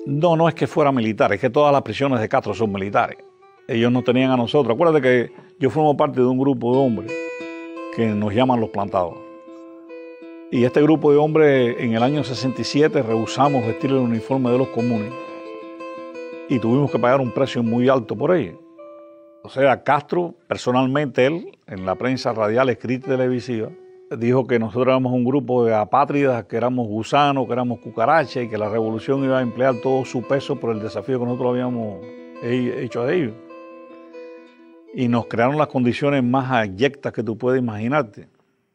No, no es que fuera militar, es que todas las prisiones de Castro son militares. Ellos nos tenían a nosotros. Acuérdate que yo formo parte de un grupo de hombres que nos llaman los plantados. Y este grupo de hombres en el año 67 rehusamos vestir el uniforme de los comunes y tuvimos que pagar un precio muy alto por ello. O sea, Castro, personalmente él, en la prensa radial, escrita y televisiva, dijo que nosotros éramos un grupo de apátridas, que éramos gusanos, que éramos cucarachas y que la revolución iba a emplear todo su peso por el desafío que nosotros habíamos hecho a ellos. Y nos crearon las condiciones más abyectas que tú puedes imaginarte.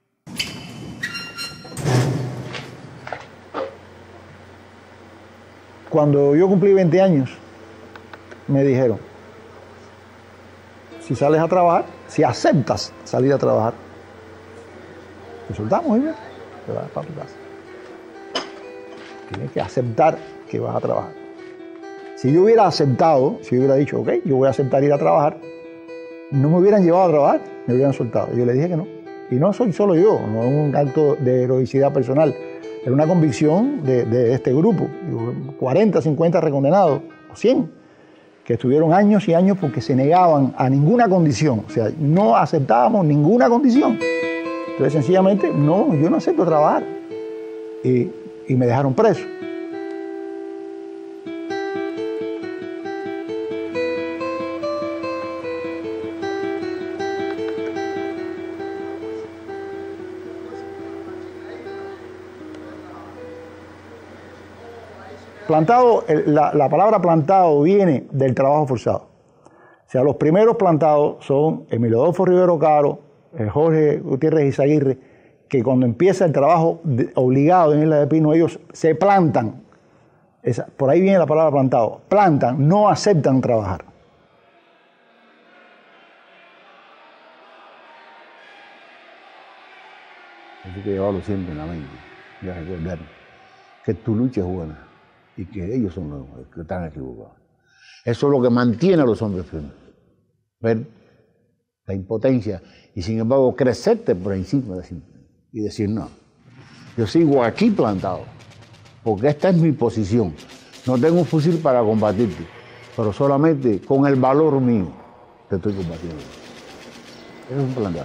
Cuando yo cumplí 20 años, me dijeron, si sales a trabajar, si aceptas salir a trabajar, te soltamos y te vas para tu casa. Tienes que aceptar que vas a trabajar. Si yo hubiera aceptado, si yo hubiera dicho, ok, yo voy a aceptar ir a trabajar, no me hubieran llevado a trabajar, me hubieran soltado. Yo le dije que no. Y no soy solo yo, no es un acto de heroicidad personal. Era una convicción de este grupo, 40, 50 recondenados, o 100, que estuvieron años y años porque se negaban a ninguna condición, o sea, no aceptábamos ninguna condición. Entonces, sencillamente, no, yo no acepto trabajar. Y me dejaron preso. Plantado, la palabra plantado viene del trabajo forzado. O sea, los primeros plantados son Emilio Adolfo Rivero Caro, Jorge Gutiérrez Izaguirre, que cuando empieza el trabajo obligado en Isla de Pino, ellos se plantan. Por ahí viene la palabra plantado. Plantan, no aceptan trabajar. Hay que llevarlo siempre en la mente y recordar que tu lucha es buena y que ellos son los que están equivocados. Eso es lo que mantiene a los hombres firmes. Ver la impotencia y sin embargo crecerte por encima y decir no. Yo sigo aquí plantado porque esta es mi posición. No tengo un fusil para combatirte, pero solamente con el valor mío te estoy combatiendo. Eso es un plantado.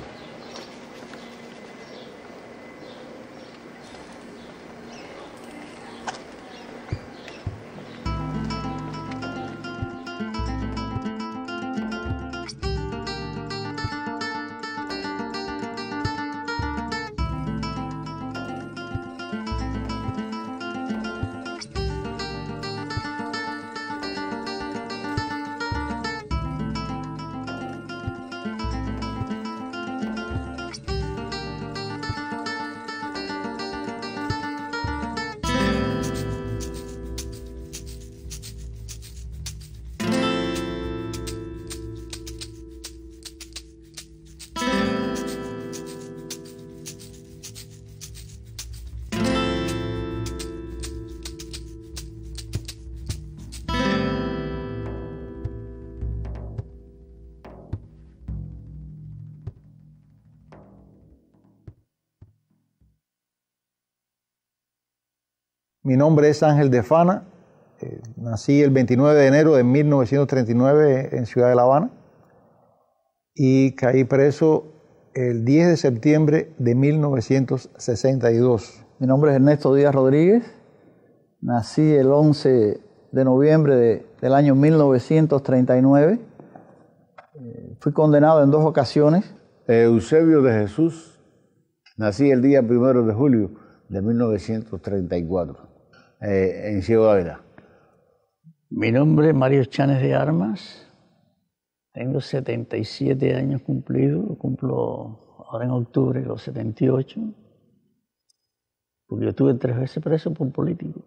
Mi nombre es Ángel de Fana, nací el 29 de enero de 1939 en Ciudad de La Habana y caí preso el 10 de septiembre de 1962. Mi nombre es Ernesto Díaz Rodríguez, nací el 11 de noviembre del año 1939, fui condenado en 2 ocasiones. Eusebio de Jesús, nací el día 1 de julio de 1934. En Ciego de Ávila. Mi nombre es Mario Chanes de Armas, tengo 77 años cumplidos, cumplo ahora en octubre los 78, porque yo estuve 3 veces preso por político.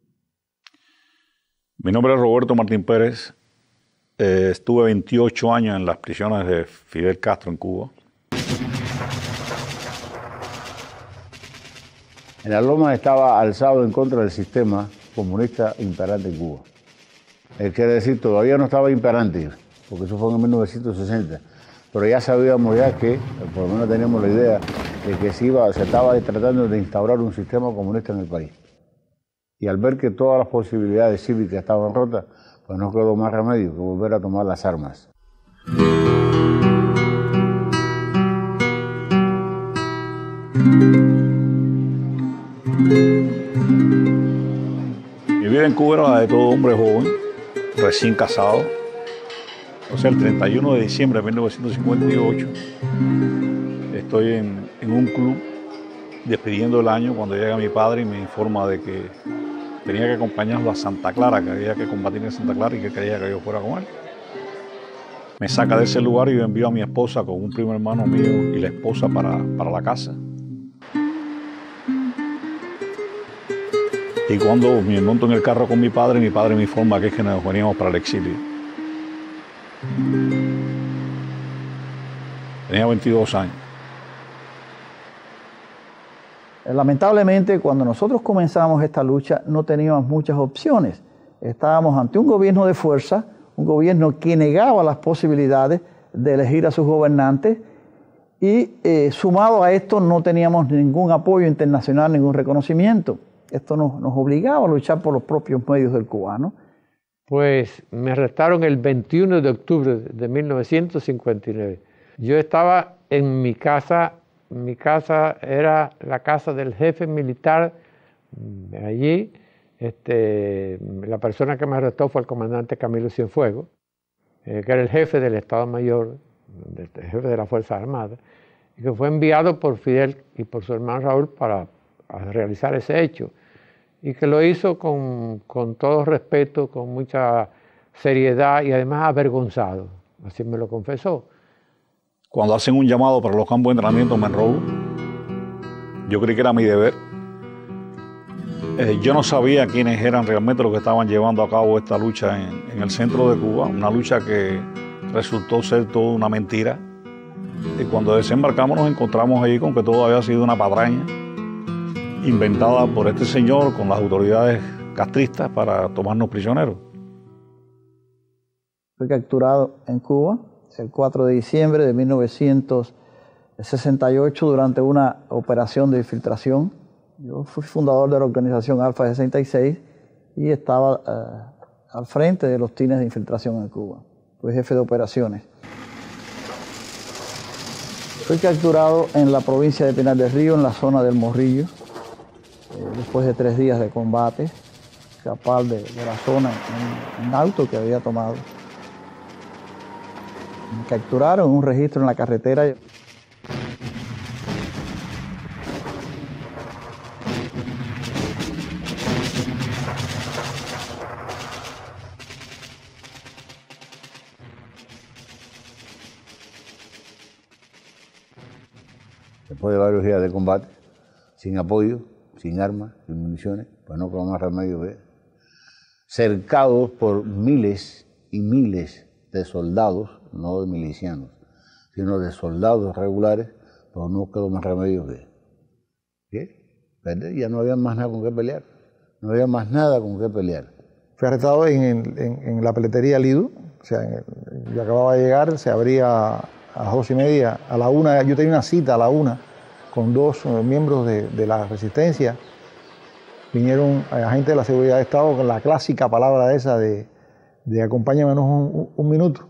Mi nombre es Roberto Martín Pérez, estuve 28 años en las prisiones de Fidel Castro en Cuba. En la Loma estaba alzado en contra del sistema comunista imperante en Cuba. Quiere decir, todavía no estaba imperante, porque eso fue en 1960, pero ya sabíamos ya que, por lo menos teníamos la idea de que se estaba tratando de instaurar un sistema comunista en el país. Y al ver que todas las posibilidades cívicas estaban rotas, pues no quedó más remedio que volver a tomar las armas. Mi vida en Cuba era la de todo hombre joven, recién casado. O sea, el 31 de diciembre de 1958 estoy en un club despidiendo el año cuando llega mi padre y me informa de que tenía que acompañarlo a Santa Clara, que había que combatir en Santa Clara y que quería que yo fuera con él. Me saca de ese lugar y yo envío a mi esposa con un primo hermano mío y la esposa para la casa. Y cuando me monto en el carro con mi padre me informa que es que nos veníamos para el exilio. Tenía 22 años. Lamentablemente, cuando nosotros comenzamos esta lucha, no teníamos muchas opciones. Estábamos ante un gobierno de fuerza, un gobierno que negaba las posibilidades de elegir a sus gobernantes y sumado a esto no teníamos ningún apoyo internacional, ningún reconocimiento. Esto nos obligaba a luchar por los propios medios del cubano. Pues me arrestaron el 21 de octubre de 1959. Yo estaba en mi casa. Mi casa era la casa del jefe militar allí. La persona que me arrestó fue el comandante Camilo Cienfuegos, que era el jefe del Estado Mayor, el jefe de la Fuerza Armada, y que fue enviado por Fidel y por su hermano Raúl para realizar ese hecho, y que lo hizo con todo respeto, con mucha seriedad y además avergonzado, así me lo confesó. Cuando hacen un llamado para los campos de entrenamiento me enrolo. Yo creí que era mi deber. Yo no sabía quiénes eran realmente los que estaban llevando a cabo esta lucha en el centro de Cuba, una lucha que resultó ser toda una mentira. Y cuando desembarcamos nos encontramos ahí con que todo había sido una patraña inventada por este señor con las autoridades castristas para tomarnos prisioneros. Fue capturado en Cuba el 4 de diciembre de 1968 durante una operación de infiltración. Yo fui fundador de la organización Alfa 66 y estaba al frente de los tines de infiltración en Cuba. Fui jefe de operaciones. Fui capturado en la provincia de Pinar del Río, en la zona del Morrillo, después de 3 días de combate, escapar de la zona en auto que había tomado. Me capturaron en un registro en la carretera. Después de varios días de combate, sin apoyo, sin armas, sin municiones, pues no quedó más remedio que cercados por miles y miles de soldados, no de milicianos, sino de soldados regulares, pues no quedó más remedio que ya no había más nada con qué pelear, no había más nada con qué pelear. Fui arrestado en la peletería Lido, o sea, yo acababa de llegar, se abría a las 2:30, a la 1, yo tenía una cita a la 1 con 2 miembros de la resistencia. Vinieron agentes de la seguridad de Estado con la clásica palabra esa de acompáñame un minuto.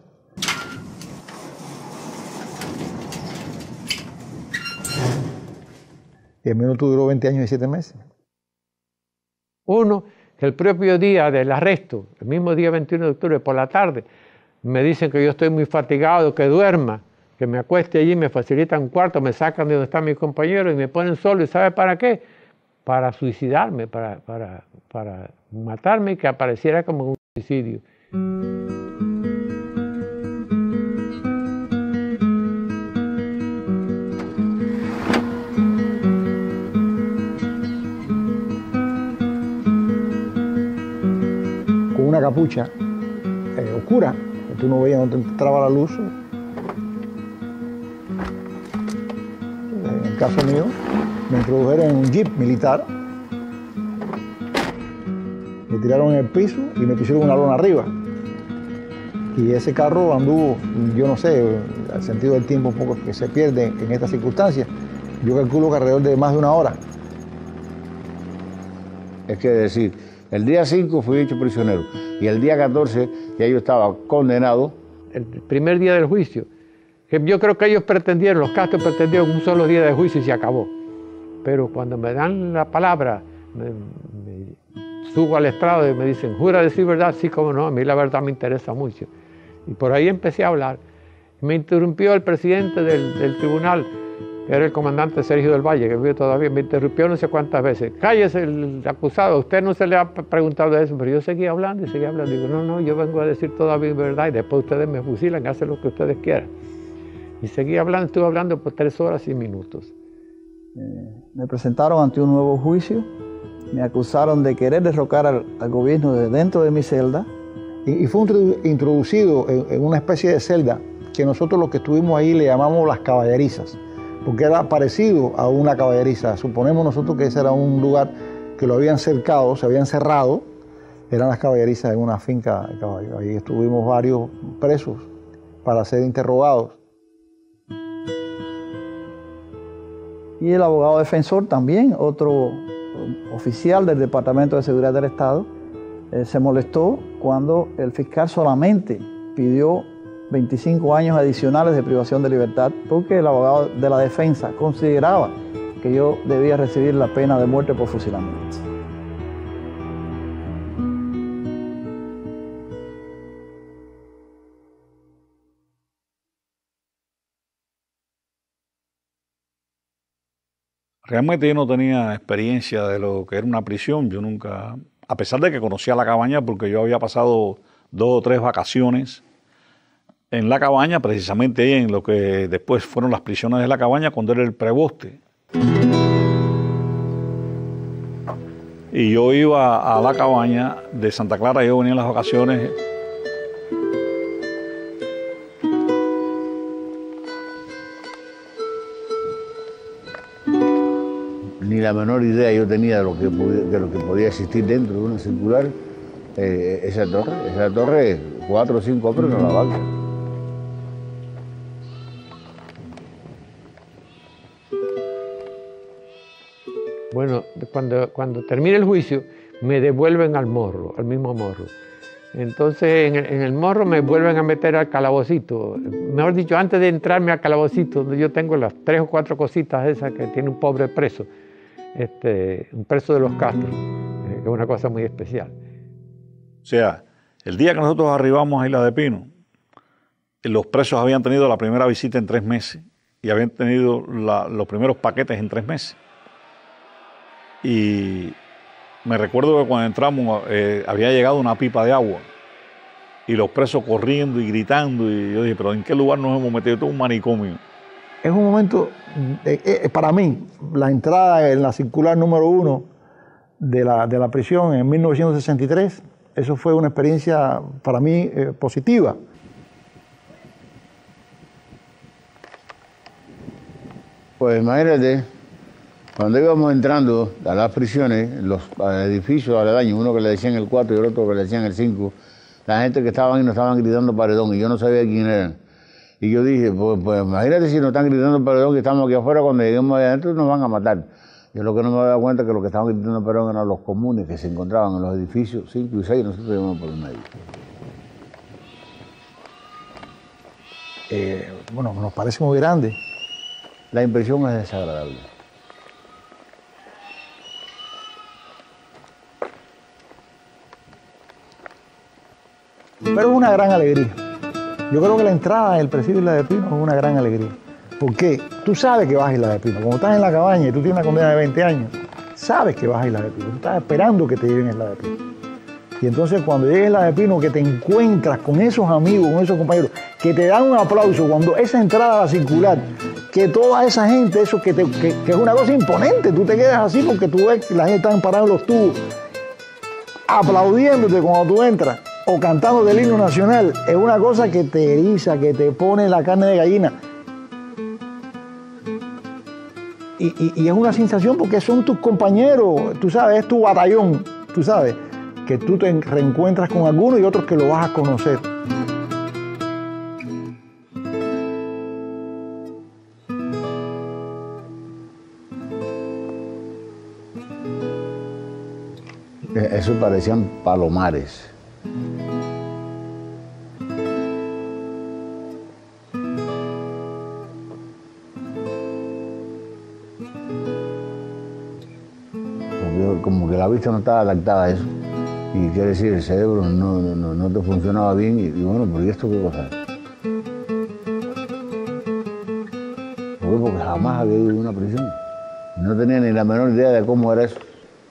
Y el minuto duró 20 años y 7 meses. Uno, que el propio día del arresto, el mismo día 21 de octubre por la tarde, me dicen que yo estoy muy fatigado, que duerma, que me acueste allí, me facilitan un cuarto, me sacan de donde están mis compañeros y me ponen solo. ¿Y sabe para qué? Para suicidarme, para matarme y que apareciera como un suicidio. Con una capucha oscura, que tú no veías donde entraba la luz. En el caso mío, me introdujeron en un jeep militar, me tiraron en el piso y me pusieron una lona arriba. Y ese carro anduvo, yo no sé, al sentido del tiempo un poco que se pierde en estas circunstancias, yo calculo que alrededor de más de 1 hora. Es que decir, El día 5 fui hecho prisionero y el día 14 ya yo estaba condenado. El primer día del juicio, que yo creo que ellos pretendieron, los Castro pretendieron un solo día de juicio y se acabó. Pero cuando me dan la palabra, me subo al estrado y me dicen, ¿jura decir verdad? Sí, cómo no, a mí la verdad me interesa mucho. Y por ahí empecé a hablar. Me interrumpió el presidente del tribunal, que era el comandante Sergio del Valle, que vive todavía, me interrumpió no sé cuántas veces. Cállese el acusado, a usted no se le ha preguntado de eso, pero yo seguía hablando y seguía hablando. Digo, no, yo vengo a decir toda mi verdad y después ustedes me fusilan, hacen lo que ustedes quieran. Y seguía hablando, estuve hablando por 3 horas y minutos. Me presentaron ante un nuevo juicio, me acusaron de querer derrocar al gobierno de dentro de mi celda. Y fue introducido en una especie de celda que nosotros los que estuvimos ahí le llamamos las caballerizas, porque era parecido a una caballeriza. Suponemos nosotros que ese era un lugar que lo habían cercado, se habían cerrado, eran las caballerizas en una finca de caballos. Ahí estuvimos varios presos para ser interrogados. Y el abogado defensor también, otro oficial del Departamento de Seguridad del Estado, se molestó cuando el fiscal solamente pidió 25 años adicionales de privación de libertad, porque el abogado de la defensa consideraba que yo debía recibir la pena de muerte por fusilamiento. Realmente yo no tenía experiencia de lo que era una prisión. Yo nunca, a pesar de que conocía la cabaña, porque yo había pasado 2 o 3 vacaciones en la cabaña, precisamente ahí en lo que después fueron las prisiones de la cabaña, cuando era el preboste. Y yo iba a la cabaña de Santa Clara, yo venía en las vacaciones. Ni la menor idea yo tenía de lo que podía existir dentro de una circular. Esa torre, 4 o 5 hombres no la valga. Bueno, cuando termine el juicio, me devuelven al morro, al mismo morro. Entonces, en el morro me vuelven a meter al calabocito. Mejor dicho, antes de entrarme al calabocito, donde yo tengo las 3 o 4 cositas esas que tiene un pobre preso, un preso de los Castro, que es una cosa muy especial. O sea, el día que nosotros arribamos a Isla de Pino, los presos habían tenido la primera visita en 3 meses y habían tenido los primeros paquetes en 3 meses. Y me recuerdo que cuando entramos había llegado una pipa de agua y los presos corriendo y gritando, y yo dije, pero ¿en qué lugar nos hemos metido? Esto es un manicomio. Es un momento, para mí, la entrada en la circular número 1 de la prisión en 1963, eso fue una experiencia para mí positiva. Pues imagínate, cuando íbamos entrando a las prisiones, los edificios aledaños, uno que le decían el 4 y el otro que le decían el 5, la gente que estaban ahí nos estaban gritando paredón y yo no sabía quién eran. Y yo dije, pues imagínate si nos están gritando paredón que estamos aquí afuera, cuando lleguemos allá adentro nos van a matar. Yo lo que no me había dado cuenta es que los que estaban gritando paredón eran los comunes que se encontraban en los edificios 5 y 6 y nosotros íbamos por el medio. Bueno, nos parece muy grande. La impresión es desagradable. Pero es una gran alegría. Yo creo que la entrada del presidio de Isla de Pino es una gran alegría. Porque tú sabes que vas a Isla de Pino. Cuando estás en la cabaña y tú tienes una condena de 20 años, sabes que vas a Isla de Pino. Tú estás esperando que te lleven a Isla de Pino. Y entonces cuando llegues a Isla de Pino, que te encuentras con esos amigos, con esos compañeros, que te dan un aplauso cuando esa entrada a la circular, que toda esa gente, eso que es una cosa imponente, tú te quedas así porque tú ves que la gente está parada en los tubos, aplaudiéndote cuando tú entras, o cantando del himno nacional, es una cosa que te eriza, que te pone la carne de gallina. Y es una sensación porque son tus compañeros, tú sabes, es tu batallón, tú sabes, que tú te reencuentras con algunos y otros que lo vas a conocer. Eso parecían palomares. Como que la vista no estaba adaptada a eso. Y quiere decir, el cerebro no te funcionaba bien. Y bueno, ¿pero y esto qué cosa es? Porque jamás había ido a una prisión. No tenía ni la menor idea de cómo era eso.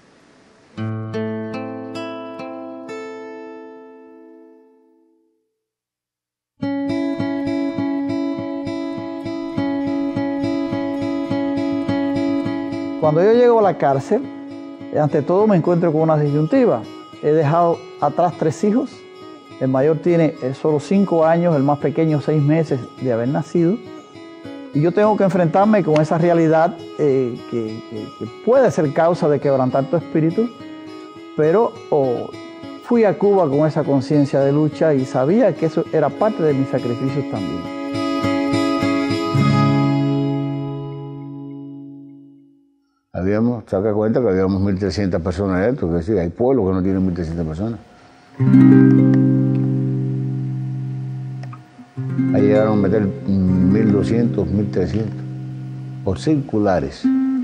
Cuando yo llego a la cárcel, ante todo me encuentro con una disyuntiva. He dejado atrás 3 hijos. El mayor tiene solo 5 años, el más pequeño 6 meses de haber nacido. Y yo tengo que enfrentarme con esa realidad que puede ser causa de quebrantar tu espíritu, pero fui a Cuba con esa conciencia de lucha y sabía que eso era parte de mis sacrificios también. Saca cuenta que habíamos 1.300 personas adentro, que decir, hay pueblos que no tienen 1.300 personas. Ahí llegaron a meter 1.200, 1.300, por circulares.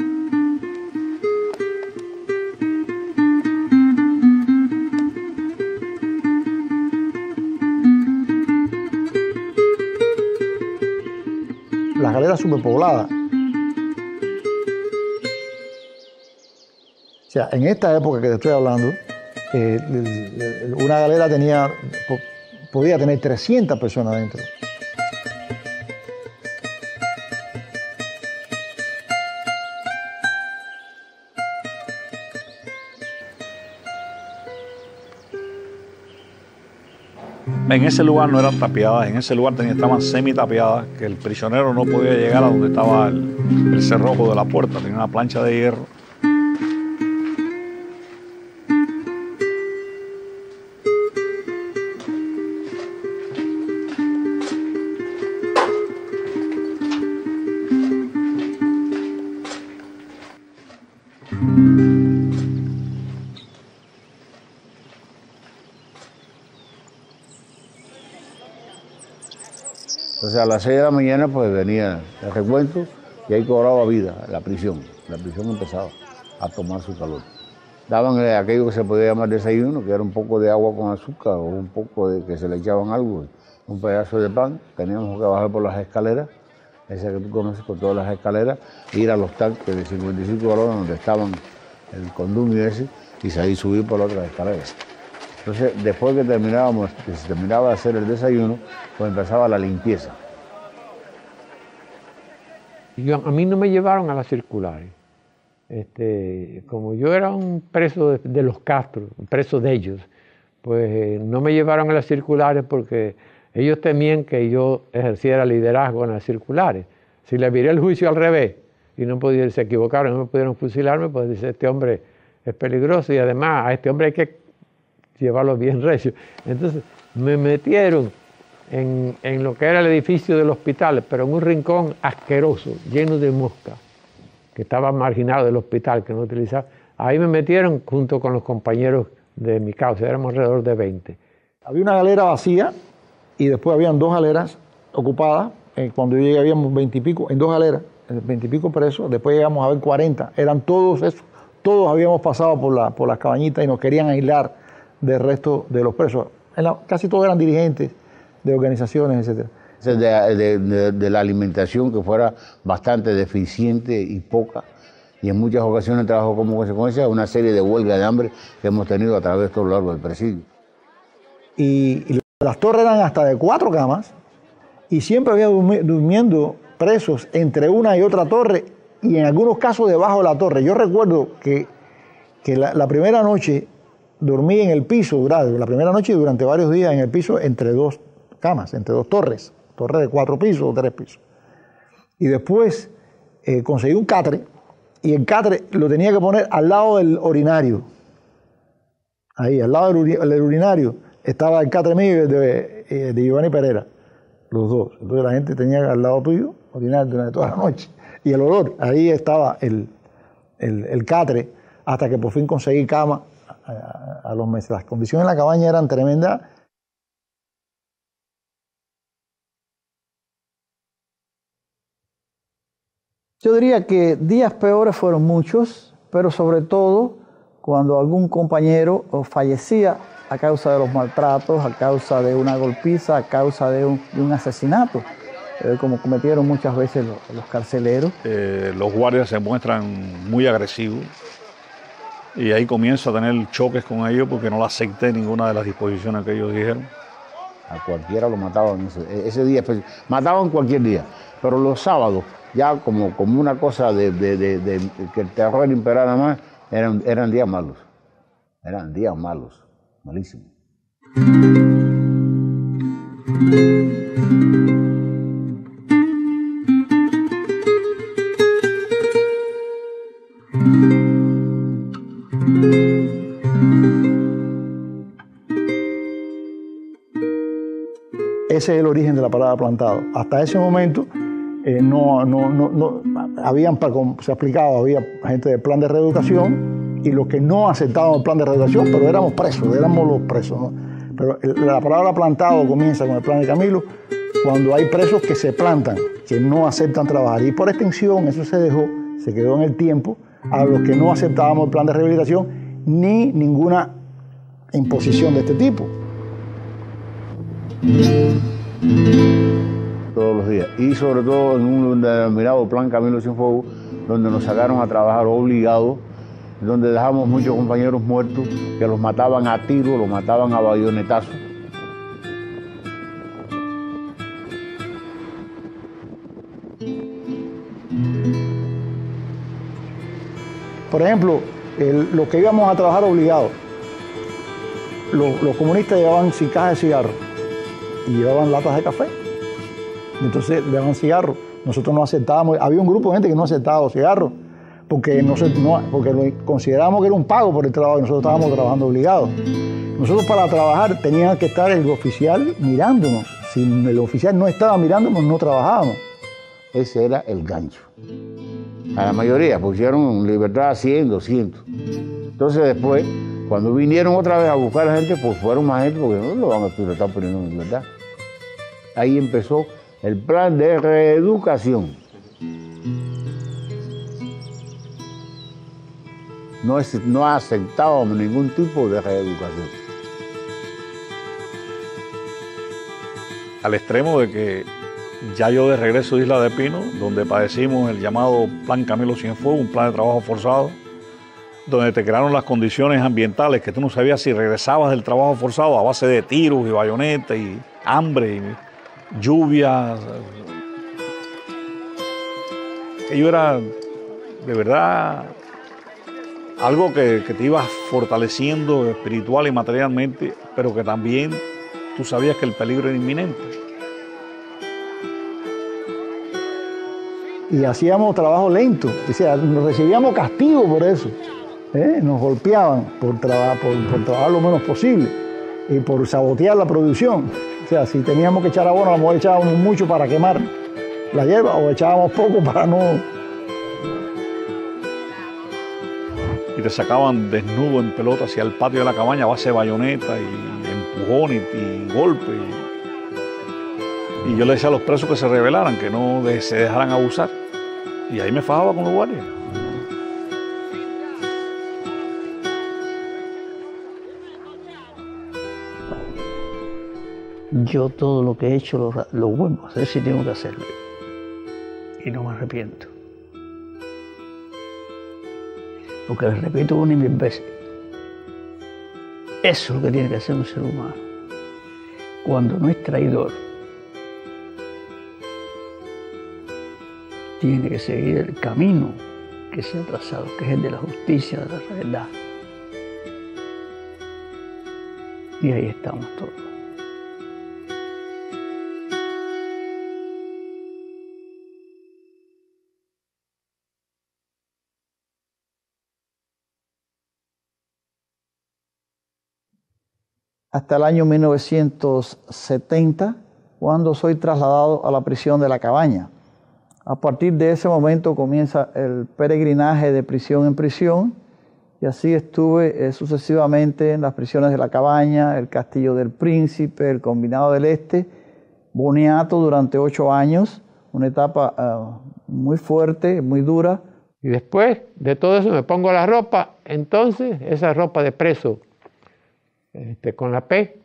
Las galeras superpobladas. O sea, en esta época que te estoy hablando, una galera podía tener 300 personas dentro. En ese lugar no eran tapiadas, en ese lugar estaban semi-tapiadas, que el prisionero no podía llegar a donde estaba el cerrojo de la puerta, tenía una plancha de hierro. Entonces a las 6 de la mañana pues venía el recuento y ahí cobraba vida la prisión. La prisión empezaba a tomar su calor. Daban aquello que se podía llamar desayuno, que era un poco de agua con azúcar o un poco de que se le echaban algo, un pedazo de pan. Teníamos que bajar por las escaleras, esa que tú conoces, por todas las escaleras, ir a los tanques de 55 galones donde estaban el condumio ese y ahí subir por las otras escaleras. Entonces, después que se terminaba de hacer el desayuno, pues empezaba la limpieza. A mí no me llevaron a las circulares. Como yo era un preso de los Castro, un preso de ellos, pues no me llevaron a las circulares porque ellos temían que yo ejerciera liderazgo en las circulares. Si le viré el juicio al revés y se equivocaron, no me pudieron fusilarme, pues dice, este hombre es peligroso y además a este hombre hay que llevarlo bien recio. Entonces me metieron en lo que era el edificio del hospital, pero en un rincón asqueroso, lleno de moscas, que estaba marginado del hospital, que no utilizaba. Ahí me metieron junto con los compañeros de mi causa, éramos alrededor de 20. Había una galera vacía y después habían 2 galeras ocupadas. Cuando yo llegué habíamos 20 y pico, en 2 galeras, 20 y pico presos, después llegamos a ver 40. Eran todos esos, todos habíamos pasado por las cabañitas y nos querían aislar del resto de los presos. Casi todos eran dirigentes de organizaciones, etc. De la alimentación que fuera bastante deficiente y poca, y en muchas ocasiones trabajó como consecuencia una serie de huelgas de hambre que hemos tenido a través de todo lo largo del presidio. Y las torres eran hasta de 4 camas, y siempre había durmiendo presos entre una y otra torre, y en algunos casos debajo de la torre. Yo recuerdo que la primera noche dormí en el piso, la primera noche y durante varios días en el piso entre 2 camas, entre 2 torres de 4 pisos o 3 pisos. Y después conseguí un catre y el catre lo tenía que poner al lado del urinario. Ahí, al lado del urinario, estaba el catre mío y el de Giovanni Pereira, los dos. Entonces la gente tenía al lado tuyo orinar durante toda la noche. Y el olor, ahí estaba el catre, hasta que por fin conseguí cama a los meses. Las condiciones en la cabaña eran tremendas. Yo diría que días peores fueron muchos, pero sobre todo cuando algún compañero fallecía a causa de los maltratos, a causa de una golpiza, a causa de un asesinato, como cometieron muchas veces los carceleros. Los guardias se muestran muy agresivos y ahí comienzo a tener choques con ellos porque no le acepté ninguna de las disposiciones que ellos dijeron. A cualquiera lo mataban ese día, mataban cualquier día, pero los sábados, ya como una cosa de que el terror imperara más, eran días malos. Eran días malos, malísimos. Ese es el origen de la palabra plantado. Hasta ese momento se aplicaba, había gente del plan de reeducación y los que no aceptaban el plan de reeducación, pero éramos presos, éramos los presos, ¿no? Pero la palabra plantado comienza con el plan de Camilo cuando hay presos que se plantan, que no aceptan trabajar. Y por extensión eso se quedó en el tiempo a los que no aceptábamos el plan de rehabilitación ni ninguna imposición de este tipo. Todos los días. Y sobre todo en un denominado Plan Camilo Cienfuegos, donde nos sacaron a trabajar obligados, donde dejamos muchos compañeros muertos, que los mataban a tiro, los mataban a bayonetazos. Por ejemplo, los que íbamos a trabajar obligados, los comunistas llevaban cajas de cigarros y llevaban latas de café. Entonces le daban cigarros. Nosotros no aceptábamos, había un grupo de gente que no aceptaba los cigarros porque considerábamos que era un pago por el trabajo y nosotros estábamos trabajando obligados. Nosotros para trabajar tenía que estar el oficial mirándonos. Si el oficial no estaba mirándonos, no trabajábamos. Ese era el gancho. A la mayoría pusieron libertad a 100, 200. Entonces después, cuando vinieron otra vez a buscar a la gente, pues fueron más gente porque no lo van a estar poniendo en libertad. Ahí empezó el plan de reeducación. No aceptábamos ningún tipo de reeducación. Al extremo de que ya yo de regreso de Isla de Pino, donde padecimos el llamado Plan Camilo Cienfuegos, un plan de trabajo forzado, donde te crearon las condiciones ambientales que tú no sabías si regresabas del trabajo forzado a base de tiros y bayonetas y hambre y lluvia. Aquello era de verdad algo que te iba fortaleciendo espiritual y materialmente, pero que también tú sabías que el peligro era inminente. Y hacíamos trabajo lento, o sea, nos recibíamos castigo por eso. Nos golpeaban por trabajar lo menos posible y por sabotear la producción. O sea, si teníamos que echar abono, a lo mejor echábamos mucho para quemar la hierba o echábamos poco para no... Y te sacaban desnudo en pelota hacia el patio de la cabaña a base de bayoneta y empujones y golpes. Y yo le decía a los presos que se rebelaran, que no se dejaran abusar. Y ahí me fajaba con los guardias. Yo todo lo que he hecho lo vuelvo a hacer si tengo que hacerlo. Y no me arrepiento. Porque les repito una y mil veces. Eso es lo que tiene que hacer un ser humano. Cuando no es traidor, tiene que seguir el camino que se ha trazado, que es el de la justicia, de la verdad. Y ahí estamos todos. Hasta el año 1970, cuando soy trasladado a la prisión de La Cabaña. A partir de ese momento comienza el peregrinaje de prisión en prisión y así estuve sucesivamente en las prisiones de La Cabaña, el Castillo del Príncipe, el Combinado del Este, Boniato durante 8 años, una etapa muy fuerte, muy dura. Y después de todo eso me pongo la ropa, entonces esa ropa de preso, con la P.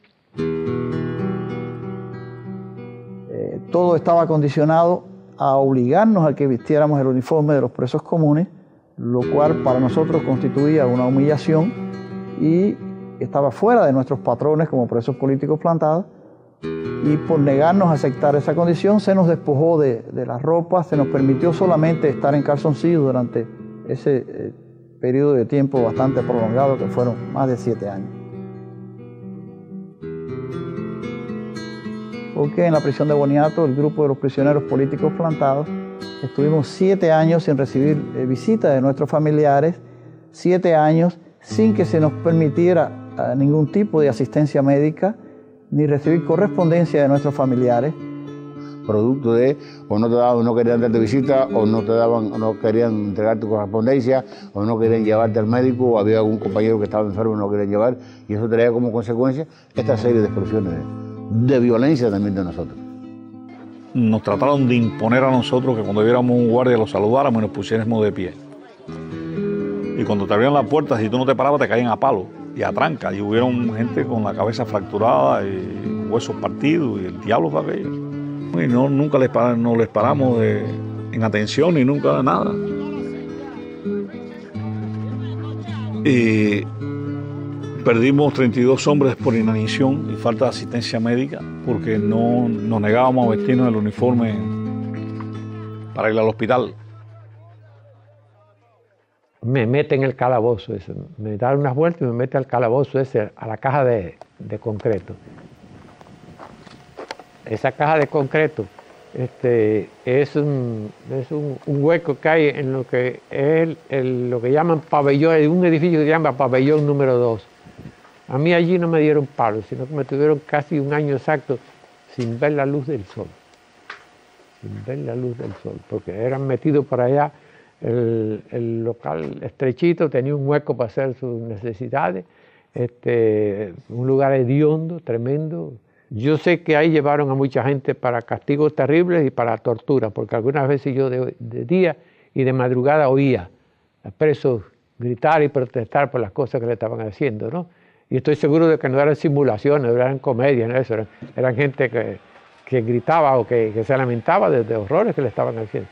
Todo estaba condicionado a obligarnos a que vistiéramos el uniforme de los presos comunes, lo cual para nosotros constituía una humillación y estaba fuera de nuestros patrones como presos políticos plantados, y por negarnos a aceptar esa condición se nos despojó de la ropa, se nos permitió solamente estar en calzoncillos durante ese periodo de tiempo bastante prolongado que fueron más de 7 años. Porque en la prisión de Boniato, el grupo de los prisioneros políticos plantados, estuvimos 7 años sin recibir visitas de nuestros familiares, 7 años sin que se nos permitiera ningún tipo de asistencia médica, ni recibir correspondencia de nuestros familiares. Producto de, o no te daban, no querían darte visita, o no te daban, o no querían entregar tu correspondencia, o no querían llevarte al médico, o había algún compañero que estaba enfermo y no querían llevar, y eso traía como consecuencia esta serie de expresiones de violencia también de nosotros. Nos trataron de imponer a nosotros que cuando viéramos un guardia lo saludáramos y nos pusiéramos de pie. Y cuando te abrían la puerta, si tú no te parabas, te caían a palo y a tranca. Y hubieron gente con la cabeza fracturada y huesos partidos y el diablo fue aquello. Y nunca no les paramos en atención ni nunca nada. Y perdimos 32 hombres por inanición y falta de asistencia médica porque no nos negábamos a vestirnos el uniforme para ir al hospital. Me mete en el calabozo ese, me da unas vueltas y me mete al calabozo ese, a la caja de concreto. Esa caja de concreto es un hueco que hay en lo que es lo que llaman pabellón, un edificio que se llama pabellón número 2. A mí allí no me dieron palo, sino que me tuvieron casi un año exacto sin ver la luz del sol. Sin ver la luz del sol, porque eran metidos para allá. El local estrechito tenía un hueco para hacer sus necesidades, un lugar hediondo, tremendo. Yo sé que ahí llevaron a mucha gente para castigos terribles y para tortura, porque algunas veces yo de día y de madrugada oía a presos gritar y protestar por las cosas que le estaban haciendo, ¿no? Y estoy seguro de que no eran simulaciones, no eran comedias, ¿no? Eran gente que gritaba o que se lamentaba de horrores que le estaban haciendo.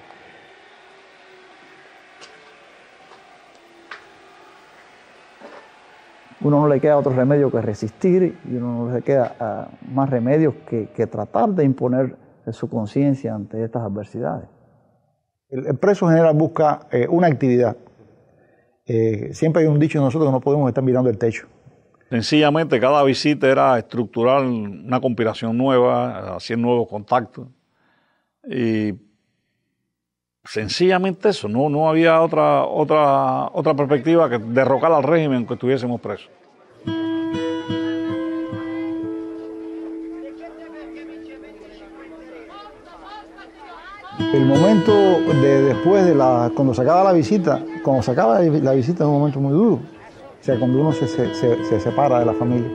Uno no le queda otro remedio que resistir y uno no le queda más remedio que tratar de imponer su conciencia ante estas adversidades. El preso en general busca una actividad. Siempre hay un dicho de nosotros que no podemos estar mirando el techo. Sencillamente cada visita era estructurar una conspiración nueva, hacer nuevos contactos. Y sencillamente eso, no había otra perspectiva que derrocar al régimen que estuviésemos presos. El momento después de cuando se acaba la visita, es un momento muy duro. O sea, cuando uno se separa de la familia.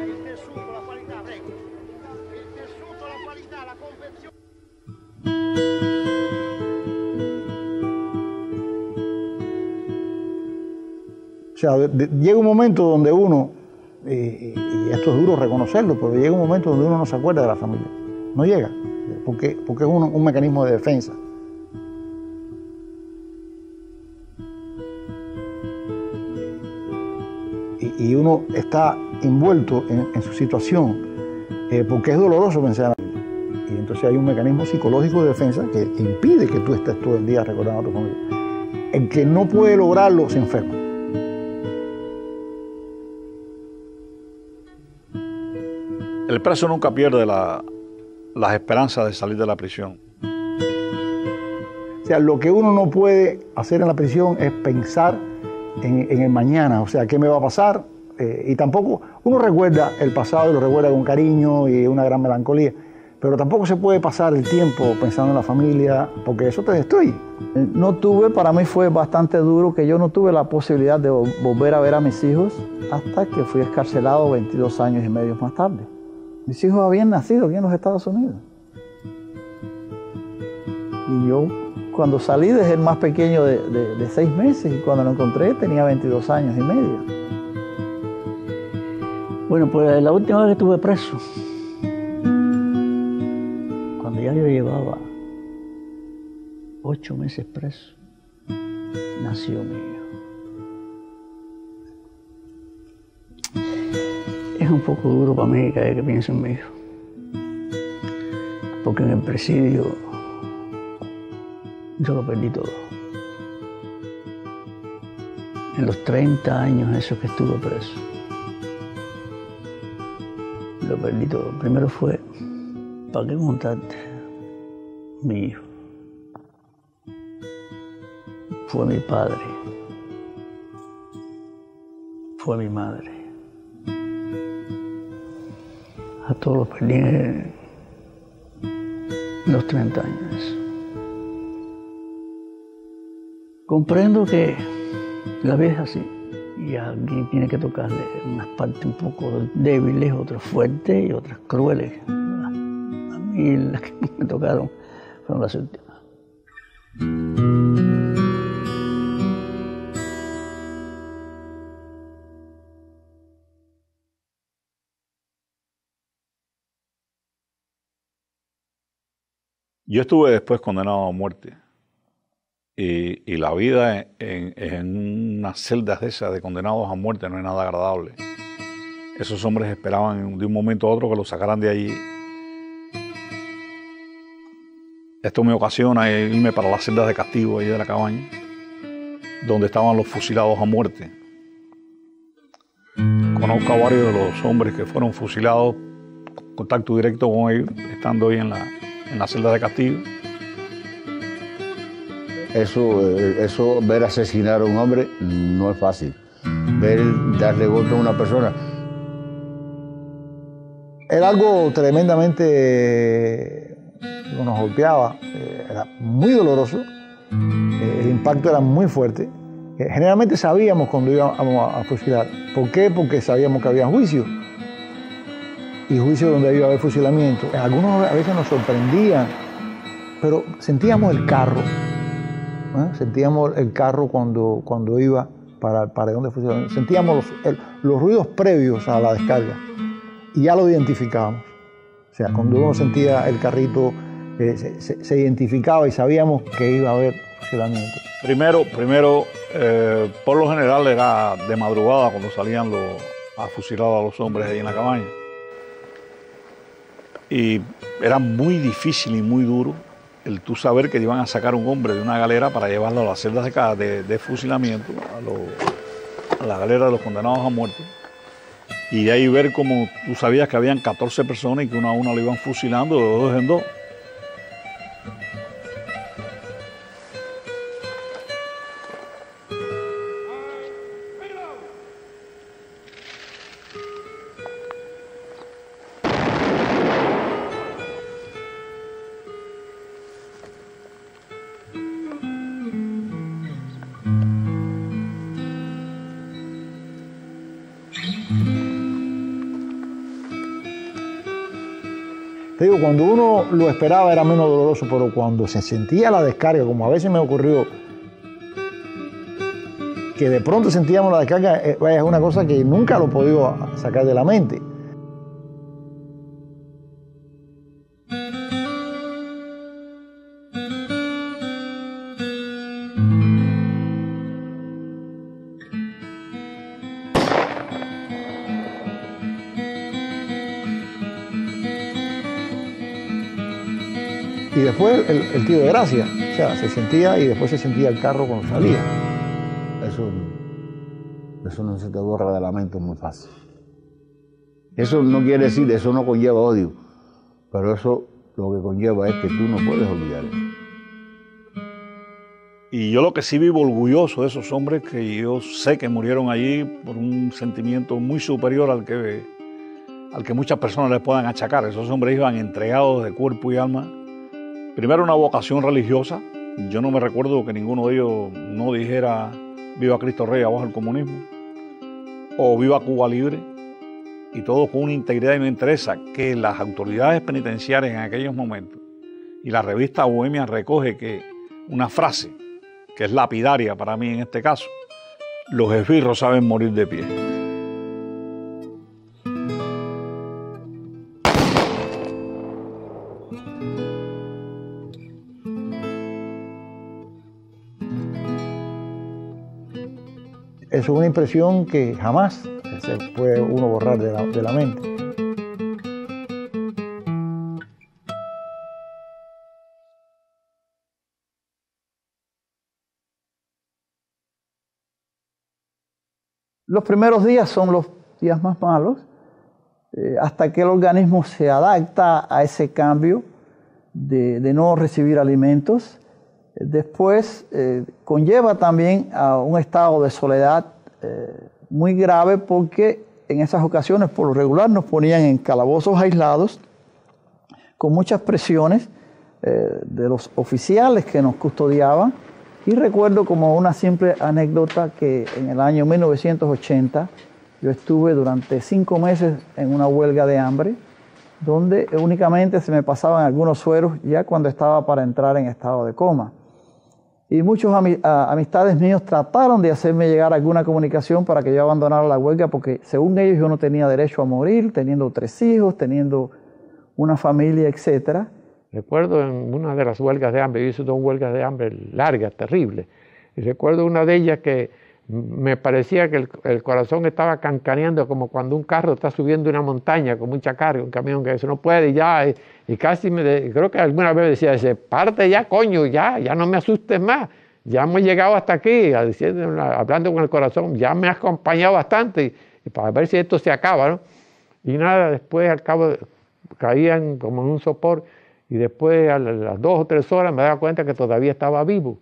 O sea, llega un momento donde uno, y esto es duro reconocerlo, pero llega un momento donde uno no se acuerda de la familia. No llega, porque es un mecanismo de defensa. Y uno está envuelto en su situación, porque es doloroso pensar en la vida. Y entonces hay un mecanismo psicológico de defensa que impide que tú estés todo el día recordando a tu familia. El que no puede lograrlo se enferma. El preso nunca pierde las esperanzas de salir de la prisión. O sea, lo que uno no puede hacer en la prisión es pensar en el mañana, o sea, ¿qué me va a pasar? Y tampoco, uno recuerda el pasado y lo recuerda con cariño y una gran melancolía, Pero tampoco se puede pasar el tiempo pensando en la familia, porque eso te destruye. No tuve, para mí fue bastante duro que yo no tuve la posibilidad de volver a ver a mis hijos hasta que fui excarcelado 22 años y medio más tarde. Mis hijos habían nacido aquí en los Estados Unidos. Y yo, cuando salí, dejé el más pequeño de 6 meses y cuando lo encontré tenía 22 años y medio. Bueno, pues la última vez que estuve preso, cuando ya yo llevaba 8 meses preso, nació mi hijo. Es un poco duro para mí cada vez que pienso en mi hijo, porque en el presidio yo lo perdí todo. En los 30 años esos que estuve preso, lo perdí todo. Primero fue, ¿para qué contarte? Mi hijo. Fue mi padre. Fue mi madre. A todos los perdí en los 30 años. Comprendo que la vida es así. Y a alguien tiene que tocarle unas partes un poco débiles, otras fuertes y otras crueles. A mí las que me tocaron fueron las últimas. Yo estuve después condenado a muerte. Y la vida en unas celdas de esas de condenados a muerte no es nada agradable. Esos hombres esperaban de un momento a otro que los sacaran de allí. Esto me ocasiona irme para las celdas de castigo ahí de la cabaña, donde estaban los fusilados a muerte. Conozco a varios de los hombres que fueron fusilados, contacto directo con ellos, estando ahí en la celda de castigo. Eso, ver asesinar a un hombre no es fácil. Ver darle golpe a una persona. Era algo tremendamente que nos golpeaba, era muy doloroso, el impacto era muy fuerte. Generalmente sabíamos cuando íbamos a fusilar. ¿Por qué? Porque sabíamos que había juicio. Y juicio donde iba a haber fusilamiento. Algunos a veces nos sorprendían, pero sentíamos el carro. Sentíamos el carro cuando iba para el paredón de fusilamiento. Sentíamos los ruidos previos a la descarga y ya lo identificábamos. O sea, cuando uno sentía el carrito, se identificaba y sabíamos que iba a haber fusilamiento. Primero, por lo general era de madrugada cuando salían a fusilar a los hombres ahí en la cabaña. Y era muy difícil y muy duro el tú saber que iban a sacar un hombre de una galera para llevarlo a las celdas de fusilamiento, a la galera de los condenados a muerte. Y de ahí ver cómo tú sabías que habían 14 personas y que una a una lo iban fusilando de dos en dos. Te digo, cuando uno lo esperaba era menos doloroso, pero cuando se sentía la descarga, como a veces me ocurrió, que de pronto sentíamos la descarga, es una cosa que nunca lo he podido sacar de la mente. Y después el tiro de gracia, o sea, se sentía y después se sentía el carro cuando salía. Eso no se te borra de la mente muy fácil. Eso no quiere decir, eso no conlleva odio, pero eso lo que conlleva es que tú no puedes olvidarlo. Y yo lo que sí vivo orgulloso de esos hombres que yo sé que murieron allí por un sentimiento muy superior al al que muchas personas les puedan achacar. Esos hombres iban entregados de cuerpo y alma. Primero una vocación religiosa. Yo no me recuerdo que ninguno de ellos no dijera viva Cristo Rey abajo el comunismo o viva Cuba libre, y todo con una integridad. Y me interesa que las autoridades penitenciarias en aquellos momentos y la revista Bohemia recoge que una frase que es lapidaria para mí en este caso: los esbirros saben morir de pie. Eso es una impresión que jamás se puede uno borrar de la mente. Los primeros días son los días más malos, hasta que el organismo se adapta a ese cambio de no recibir alimentos. Después conlleva también a un estado de soledad muy grave, porque en esas ocasiones por lo regular nos ponían en calabozos aislados con muchas presiones de los oficiales que nos custodiaban. Y recuerdo como una simple anécdota que en el año 1980 yo estuve durante 5 meses en una huelga de hambre, donde únicamente se me pasaban algunos sueros ya cuando estaba para entrar en estado de coma. Y muchos amistades míos trataron de hacerme llegar alguna comunicación para que yo abandonara la huelga, porque según ellos yo no tenía derecho a morir, teniendo 3 hijos, teniendo una familia, etcétera. Recuerdo en una de las huelgas de hambre, yo hice 2 huelgas de hambre largas, terribles, y recuerdo una de ellas que me parecía que el corazón estaba cancaneando como cuando un carro está subiendo una montaña con mucha carga, un camión que eso no puede, y ya, y casi creo que alguna vez decía, parte ya, coño, ya no me asustes más, ya hemos llegado hasta aquí, hablando con el corazón, ya me has acompañado bastante, y para ver si esto se acaba, ¿no? Y nada, después al cabo caían como en un sopor, y después a las 2 o 3 horas me daba cuenta que todavía estaba vivo.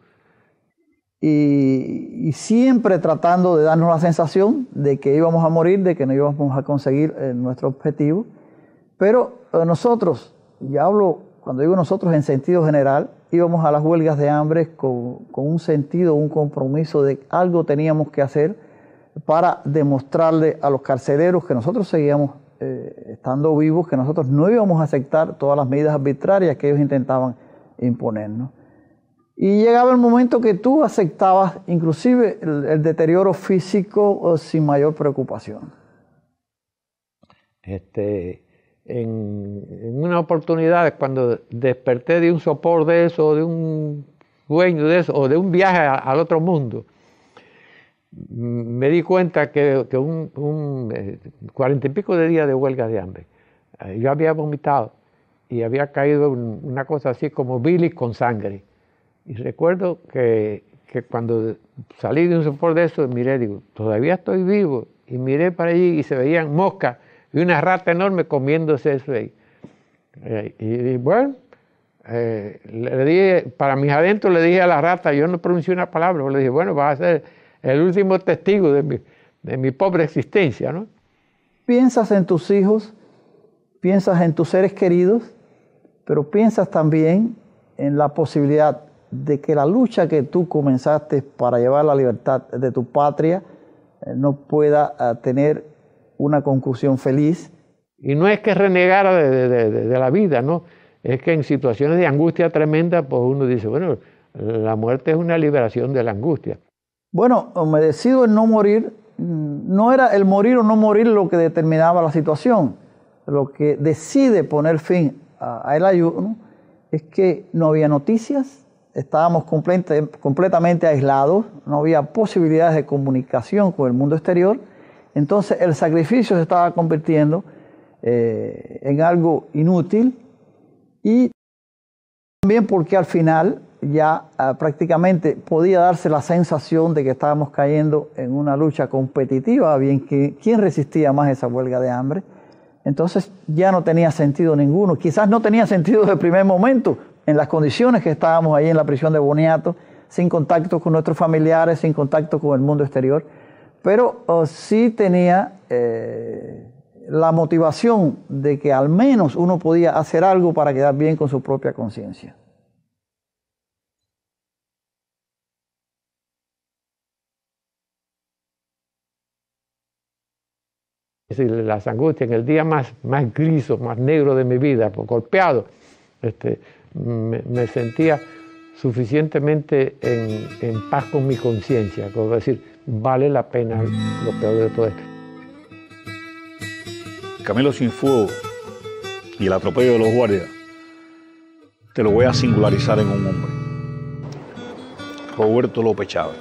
Y siempre tratando de darnos la sensación de que íbamos a morir, de que no íbamos a conseguir nuestro objetivo. Pero nosotros, y hablo cuando digo nosotros en sentido general, íbamos a las huelgas de hambre con un sentido, un compromiso de algo teníamos que hacer para demostrarle a los carceleros que nosotros seguíamos estando vivos, que nosotros no íbamos a aceptar todas las medidas arbitrarias que ellos intentaban imponernos. Y llegaba el momento que tú aceptabas inclusive el deterioro físico sin mayor preocupación. En una oportunidad, cuando desperté de un sopor de eso, o de un sueño de eso, o de un viaje al otro mundo, me di cuenta que 40 y pico de días de huelga de hambre, yo había vomitado y había caído una cosa así como bilis con sangre. Y recuerdo que cuando salí de un sopor de eso, miré, digo, todavía estoy vivo. Y miré para allí y se veían moscas y una rata enorme comiéndose eso ahí. Y bueno, le dije, para mis adentros le dije a la rata, yo no pronuncié una palabra, le dije, bueno, vas a ser el último testigo de mi pobre existencia, ¿no? Piensas en tus hijos, piensas en tus seres queridos, pero piensas también en la posibilidad de que la lucha que tú comenzaste para llevar la libertad de tu patria no pueda tener una conclusión feliz. Y no es que renegara de la vida, ¿no? Es que en situaciones de angustia tremenda, pues uno dice, bueno, la muerte es una liberación de la angustia. Bueno, me decido en no morir. No era el morir o no morir lo que determinaba la situación. Lo que decide poner fin al ayuno es que no había noticias, estábamos completamente aislados, no había posibilidades de comunicación con el mundo exterior. Entonces el sacrificio se estaba convirtiendo en algo inútil, y también porque al final ya prácticamente podía darse la sensación de que estábamos cayendo en una lucha competitiva, bien que quién resistía más esa huelga de hambre. Entonces ya no tenía sentido ninguno. Quizás no tenía sentido desde el primer momento, en las condiciones que estábamos ahí en la prisión de Boniato, sin contacto con nuestros familiares, sin contacto con el mundo exterior, pero sí tenía la motivación de que al menos uno podía hacer algo para quedar bien con su propia conciencia. Es decir, las angustias en el día más gris, más negro de mi vida, golpeado, me sentía suficientemente en paz con mi conciencia, como decir, vale la pena lo peor de todo esto. Camilo Cienfuegos y el atropello de los guardias, te lo voy a singularizar en un hombre, Roberto López Chávez.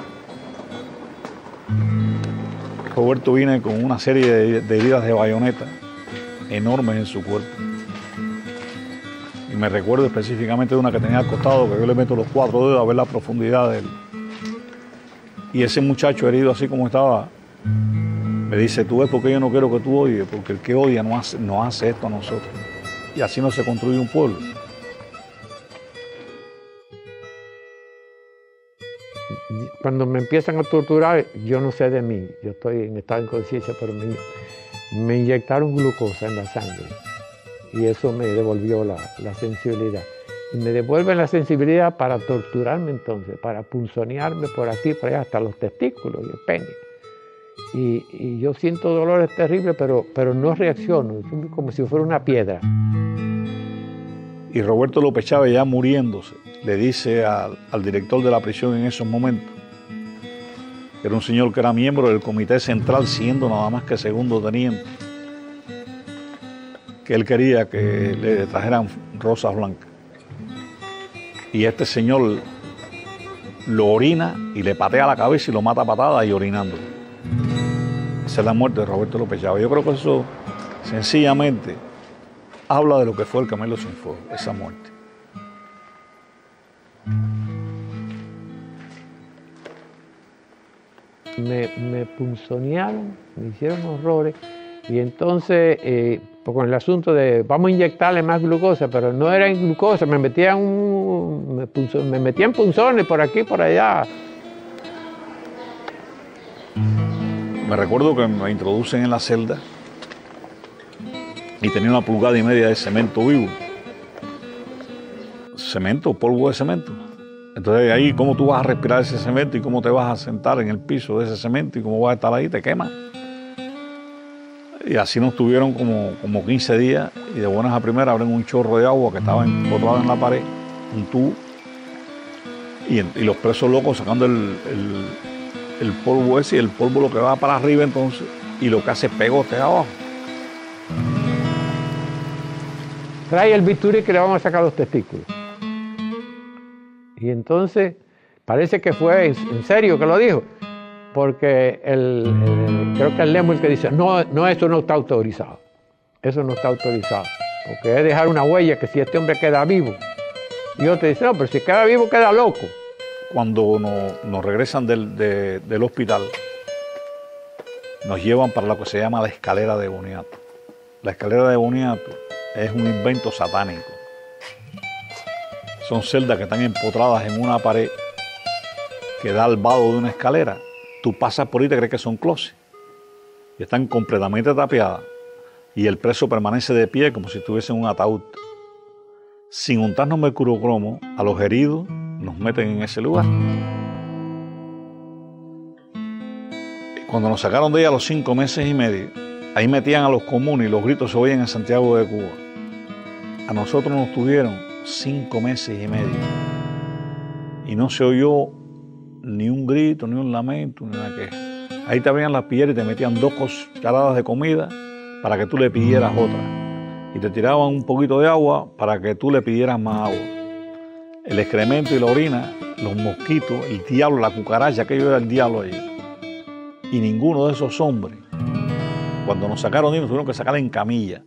Roberto viene con una serie de heridas de bayoneta enormes en su cuerpo. Y me recuerdo específicamente de una que tenía al costado, que yo le meto los 4 dedos a ver la profundidad de él. Y ese muchacho herido así como estaba, me dice, tú ves por qué yo no quiero que tú odies, porque el que odia no hace esto a nosotros. Y así no se construye un pueblo. Cuando me empiezan a torturar, yo no sé de mí, yo estoy en estado de inconsciencia, pero me inyectaron glucosa en la sangre y eso me devolvió la sensibilidad. Y me devuelven la sensibilidad para torturarme entonces, para punzonearme por aquí, por allá, hasta los testículos y el pene. Y yo siento dolores terribles, pero no reacciono, es como si fuera una piedra. Y Roberto López Chávez, ya muriéndose, le dice al director de la prisión en esos momentos, que era un señor que era miembro del comité central, siendo nada más que segundo teniente, que él quería que le trajeran rosas blancas. Y este señor lo orina y le patea la cabeza y lo mata a patadas y orinando. Esa es la muerte de Roberto López Chávez. Yo creo que eso sencillamente habla de lo que fue el Camilo Cienfuegos, esa muerte. Me punzonearon, me hicieron horrores y entonces con el asunto de vamos a inyectarle más glucosa, pero no era en glucosa, me metían punzones por aquí, por allá. Me recuerdo que me introducen en la celda y tenía 1,5 pulgadas de cemento vivo. Cemento, polvo de cemento. Entonces ahí, ¿cómo tú vas a respirar ese cemento y cómo te vas a sentar en el piso de ese cemento y cómo vas a estar ahí? Te quema. Y así nos tuvieron como 15 días y de buenas a primeras abren un chorro de agua que estaba empotrado en la pared, un tubo, y los presos locos sacando el polvo ese, y el polvo lo que va para arriba entonces, y lo que hace es pegote abajo. Trae el bisturí que le vamos a sacar los testículos. Y entonces, parece que fue en serio que lo dijo, porque creo que el Lemo el que dice, no, eso no está autorizado. Eso no está autorizado, porque es dejar una huella que si este hombre queda vivo. Y otro dice, no, pero si queda vivo, queda loco. Cuando nos regresan del hospital, nos llevan para lo que se llama la escalera de boniato. La escalera de boniato es un invento satánico. Son celdas que están empotradas en una pared que da al vado de una escalera. Tú pasas por ahí y te crees que son closets. Y están completamente tapiadas. Y el preso permanece de pie como si estuviese en un ataúd. Sin untarnos mercurocromo, a los heridos nos meten en ese lugar. Y cuando nos sacaron de ahí a los 5 meses y medio, ahí metían a los comunes y los gritos se oían en Santiago de Cuba. A nosotros nos tuvieron 5 meses y medio. Y no se oyó ni un grito, ni un lamento, ni una queja. Ahí te abrían las piernas y te metían 2 cucharadas de comida para que tú le pidieras otra. Y te tiraban un poquito de agua para que tú le pidieras más agua. El excremento y la orina, los mosquitos, el diablo, la cucaracha, aquello era el diablo allí. Y ninguno de esos hombres, cuando nos sacaron, nos tuvieron que sacar en camilla.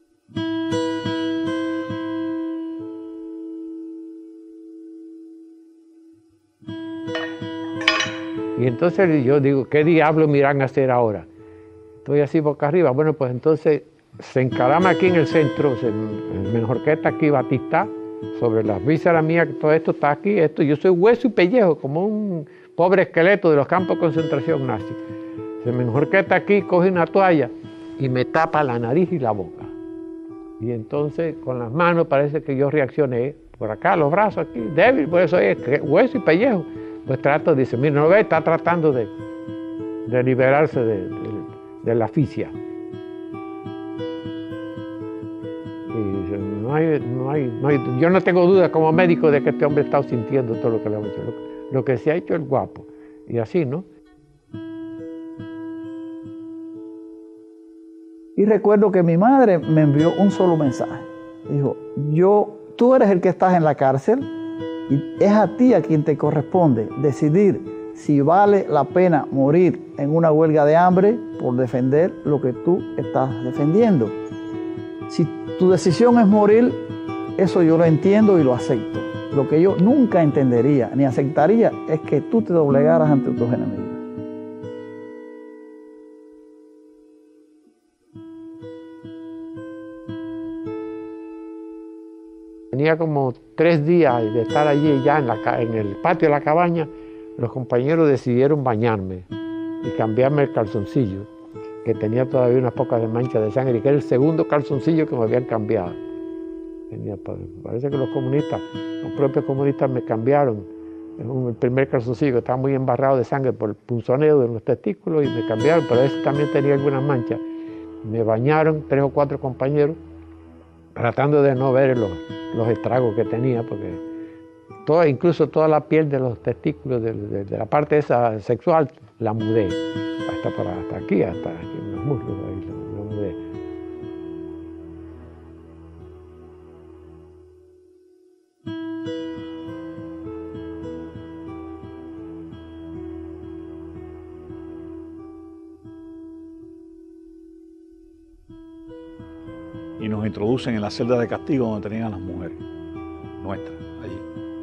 Y entonces yo digo, ¿qué diablos me irán a hacer ahora? Estoy así boca arriba. Bueno, pues entonces se encarama aquí en el centro, en Jorqueta, aquí Batista, sobre las vísceras mías, todo esto está aquí, yo soy hueso y pellejo, como un pobre esqueleto de los campos de concentración nazi. Se me enjorqueta aquí, coge una toalla y me tapa la nariz y la boca. Y entonces con las manos parece que yo reaccioné, por acá los brazos aquí, débil, por eso es hueso y pellejo. Pues trato, dice, mira, no ve, está tratando de liberarse de la asfixia. Y dice, yo no tengo duda como médico de que este hombre está sintiendo todo lo que le ha hecho, lo que se ha hecho el guapo. Y así, ¿no? Y recuerdo que mi madre me envió un solo mensaje. Dijo, tú eres el que estás en la cárcel y es a ti a quien te corresponde decidir si vale la pena morir en una huelga de hambre por defender lo que tú estás defendiendo. Si tu decisión es morir, eso yo lo entiendo y lo acepto. Lo que yo nunca entendería ni aceptaría es que tú te doblegaras ante tus enemigos. Tenía como 3 días de estar allí ya en el patio de la cabaña. Los compañeros decidieron bañarme y cambiarme el calzoncillo, que tenía todavía unas pocas de manchas de sangre, que era el segundo calzoncillo que me habían cambiado. Parece que los propios comunistas me cambiaron el primer calzoncillo, que estaba muy embarrado de sangre por el punzoneo de los testículos, y me cambiaron, pero ese también tenía algunas manchas. Me bañaron 3 o 4 compañeros, tratando de no ver los estragos que tenía, porque incluso toda la piel de los testículos, de la parte esa sexual, la mudé, hasta aquí en los muslos, ahí lo mudé. Y nos introducen en la celda de castigo donde tenían las mujeres nuestras allí.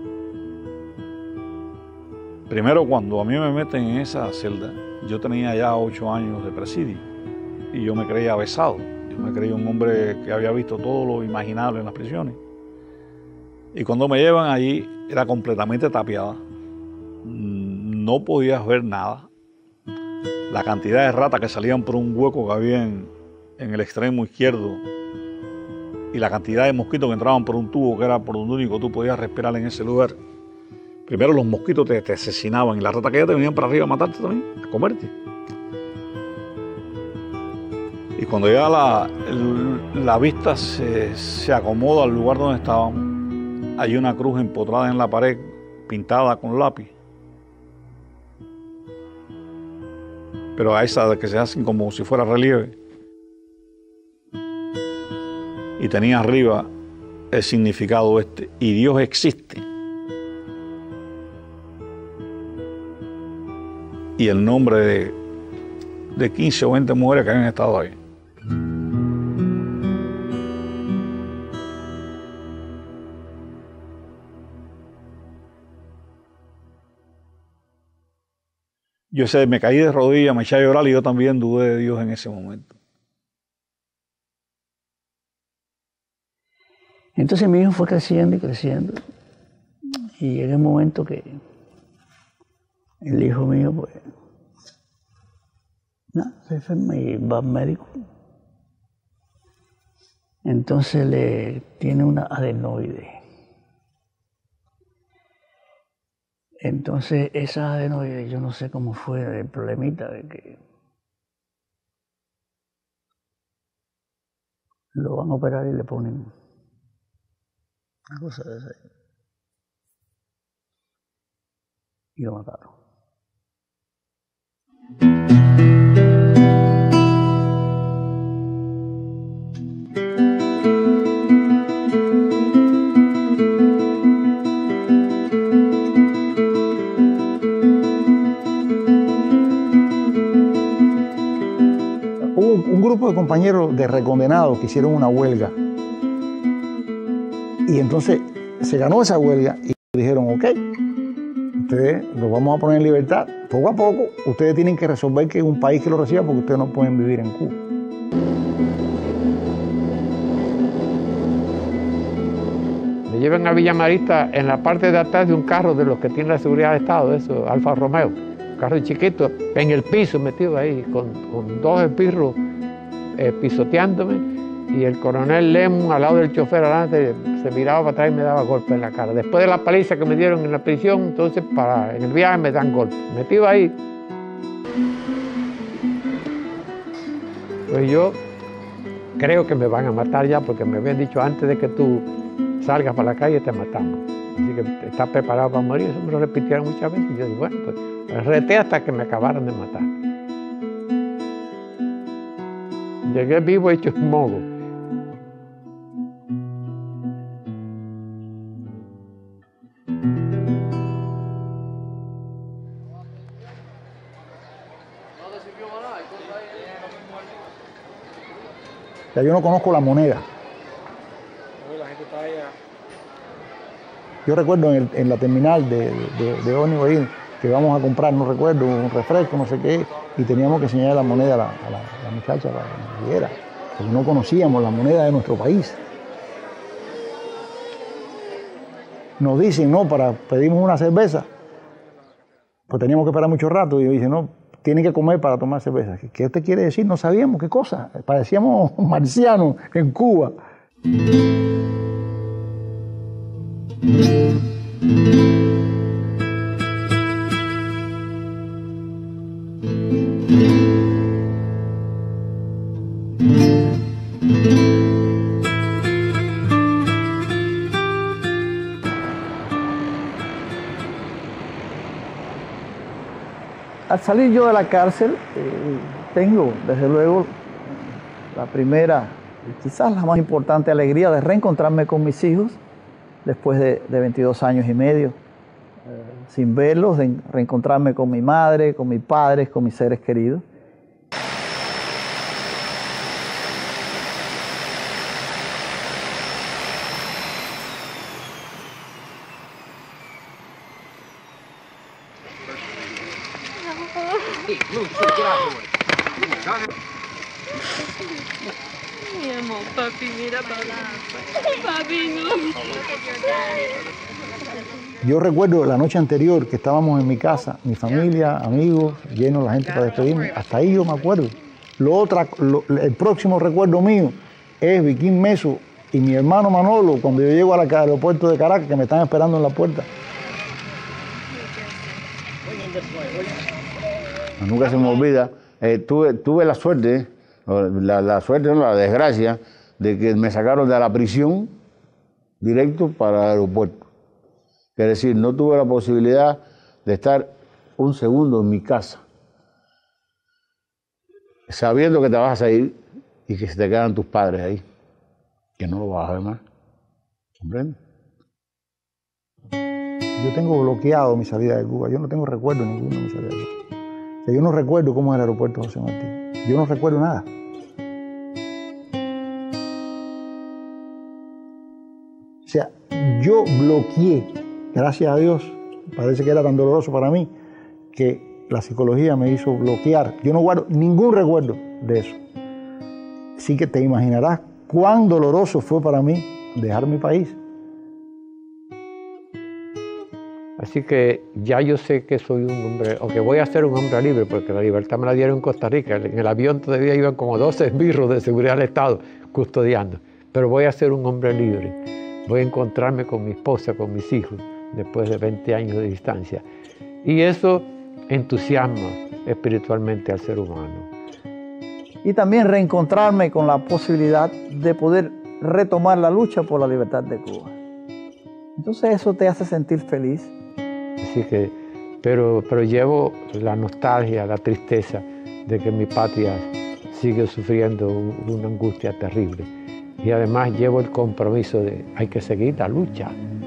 Primero, cuando a mí me meten en esa celda, yo tenía ya 8 años de presidio y yo me creía besado. Yo me creía un hombre que había visto todo lo imaginable en las prisiones. Y cuando me llevan allí, era completamente tapiada. No podías ver nada. La cantidad de ratas que salían por un hueco que había en el extremo izquierdo y la cantidad de mosquitos que entraban por un tubo que era por donde único tú podías respirar en ese lugar. Primero los mosquitos te asesinaban y las ratas que ya te venían para arriba a matarte también, a comerte. Y cuando ya la vista se acomoda al lugar donde estábamos, hay una cruz empotrada en la pared, pintada con lápiz. Pero a esa de que se hacen como si fuera relieve. Y tenía arriba el significado y Dios existe. Y el nombre de 15 o 20 mujeres que habían estado ahí. Me caí de rodillas, me eché a llorar y yo también dudé de Dios en ese momento. Entonces mi hijo fue creciendo y creciendo. Y llegó un momento que el hijo mío, pues, se enferma y va al médico. Entonces le tiene una adenoide. Entonces esa adenoide, yo no sé cómo fue el problemita de que lo van a operar y le ponen una cosa de esa. Y lo mataron. Un grupo de compañeros de recondenados que hicieron una huelga. Y entonces se ganó esa huelga y dijeron, ok, ustedes los vamos a poner en libertad. Poco a poco, ustedes tienen que resolver que es un país que los reciba porque ustedes no pueden vivir en Cuba. Me llevan a Villa Marista en la parte de atrás de un carro de los que tiene la seguridad de Estado, eso, Alfa Romeo. Un carro chiquito, en el piso metido ahí, con 2 esbirros pisoteándome, y el coronel Lemus al lado del chofer adelante se miraba para atrás y me daba golpes en la cara. Después de la paliza que me dieron en la prisión, entonces en el viaje me dan golpes. Metido ahí, pues yo creo que me van a matar ya, porque me habían dicho antes de que tú salgas para la calle te matamos. Así que estás preparado para morir. Eso me lo repitieron muchas veces. Y yo digo, bueno, pues reté hasta que me acabaron de matar. Llegué vivo hecho un mogo. Ya yo no conozco la moneda. Yo recuerdo en la terminal de ómnibus ahí, que íbamos a comprar, no recuerdo, un refresco, no sé qué, y teníamos que enseñar la moneda a la muchacha para que nos diera, porque no conocíamos la moneda de nuestro país. Nos dicen, no, pedimos una cerveza, pues teníamos que esperar mucho rato, y dicen, no, tienen que comer para tomar cerveza. ¿Qué usted quiere decir? No sabíamos qué cosa, parecíamos marcianos en Cuba. Al salir yo de la cárcel, tengo, desde luego, la primera, quizás la más importante alegría de reencontrarme con mis hijos después de 22 años y medio, sin verlos, de reencontrarme con mi madre, con mis padres, con mis seres queridos. Mi amor, papi, mira para papi, no. Yo recuerdo la noche anterior que estábamos en mi casa, mi familia, amigos, llenos la gente para despedirme. Hasta ahí yo me acuerdo. El próximo recuerdo mío es Viquín Meso y mi hermano Manolo cuando yo llego al aeropuerto de Caracas, que me están esperando en la puerta. Nunca se me olvida. Tuve la suerte, la suerte, no, la desgracia, de que me sacaron de la prisión directo para el aeropuerto. Es decir, no tuve la posibilidad de estar un segundo en mi casa, sabiendo que te vas a ir y que se te quedan tus padres ahí, que no lo vas a ver más. ¿Comprendes? Yo tengo bloqueado mi salida de Cuba. Yo no tengo recuerdo ninguno de mi salida de Cuba. O sea, yo no recuerdo cómo es el aeropuerto José Martí. Yo no recuerdo nada. O sea, yo bloqueé, gracias a Dios, parece que era tan doloroso para mí, que la psicología me hizo bloquear. Yo no guardo ningún recuerdo de eso. Así que te imaginarás cuán doloroso fue para mí dejar mi país. Así que ya yo sé que soy un hombre, o que voy a ser un hombre libre, porque la libertad me la dieron en Costa Rica. En el avión todavía iban como 12 esbirros de seguridad del Estado custodiando. Pero voy a ser un hombre libre. Voy a encontrarme con mi esposa, con mis hijos, después de 20 años de distancia. Y eso entusiasma espiritualmente al ser humano. Y también reencontrarme con la posibilidad de poder retomar la lucha por la libertad de Cuba. Entonces eso te hace sentir feliz. Así que, pero llevo la nostalgia, la tristeza de que mi patria sigue sufriendo una angustia terrible. Y además llevo el compromiso de hay que seguir la lucha.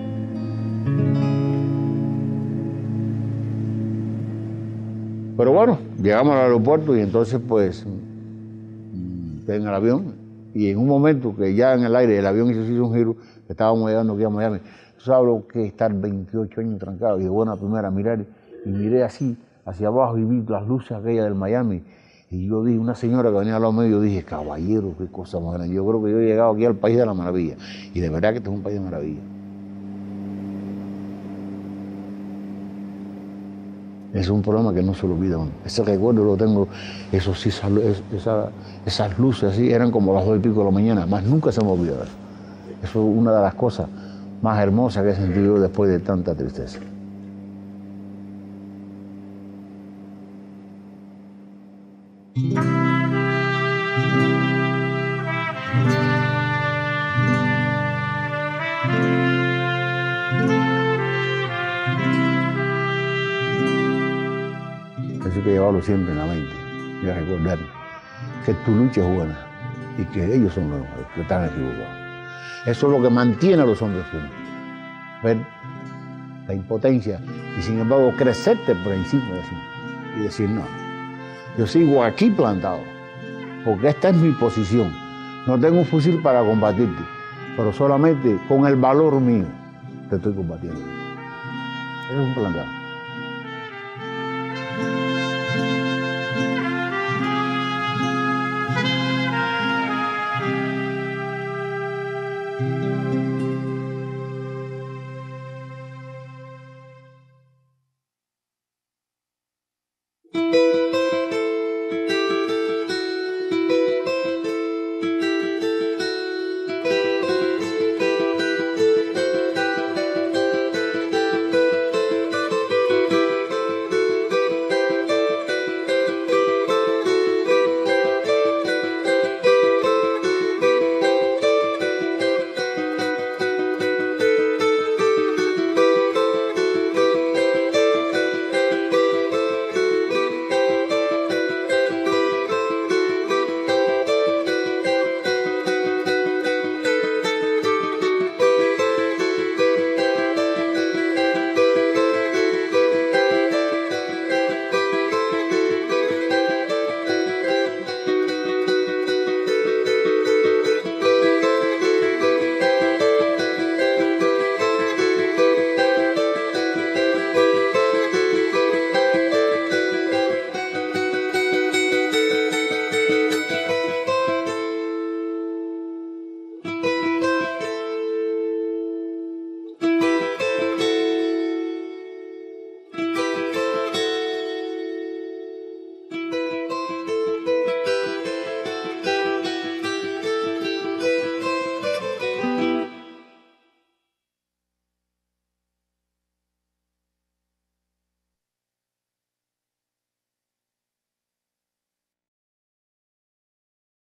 Pero bueno, llegamos al aeropuerto y entonces pues en el avión, y en un momento que ya en el aire el avión hizo un giro, estábamos llegando aquí a Miami. ¿Sabes lo que es estar 28 años trancado? Y de buena primera mirar, y miré así, hacia abajo, y vi las luces aquellas del Miami. Y yo dije, una señora que venía al lado mío, yo dije, caballero, qué cosa más grande. Yo creo que yo he llegado aquí al país de la maravilla. Y de verdad que este es un país de maravilla. Es un programa que no se lo olvida uno. Ese recuerdo lo tengo, eso sí, esas luces así, eran como las 2:00 de la mañana, más nunca se me olvida. Eso es una de las cosas más hermosas que he sentido después de tanta tristeza. Eso hay que llevarlo siempre en la mente y a recordar que tu lucha es buena y que ellos son los que están equivocados. Eso es lo que mantiene a los hombres firmes. Ver la impotencia y sin embargo crecerte por encima de sí y decir no, yo sigo aquí plantado porque esta es mi posición. No tengo un fusil para combatirte, pero solamente con el valor mío te estoy combatiendo. Eso es un plantado.